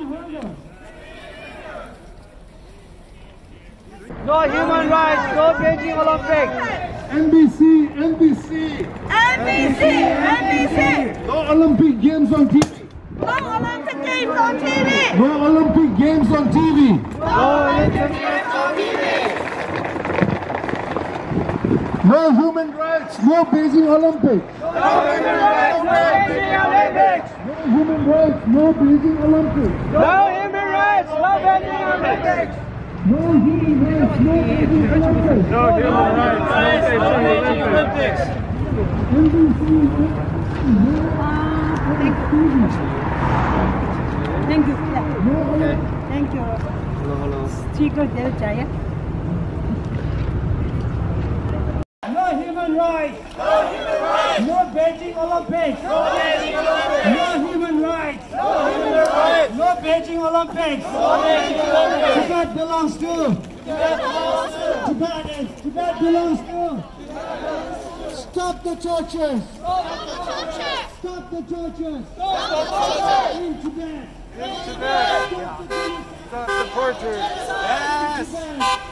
No human rights, no Beijing Olympics. NBC, NBC. NBC, NBC. No Olympic Games on TV. No Olympic Games on TV. No Olympic Games on TV. No Olympic Games on TV. No human rights, no Beijing Olympics. No human rights, no Beijing Olympics. No human rights, no Beijing Olympics. No human rights, no Beijing Olympics. No human rights, no Beijing Olympics. No human rights, no Beijing Olympics. Thank you. Thank you. Sticker there, Jaya. No human rights. No human rights. No Beijing Olympics. No Beijing Olympics. No human rights. No human rights. No Beijing Olympics. No Beijing Olympics. Tibet belongs to. Tibet belongs to. Tibet belongs to. Stop the tortures. Stop the torture. Stop the tortures. Stop the torture. In Tibet. In Tibet. Stop the Stop the torture. Yes. Tibet.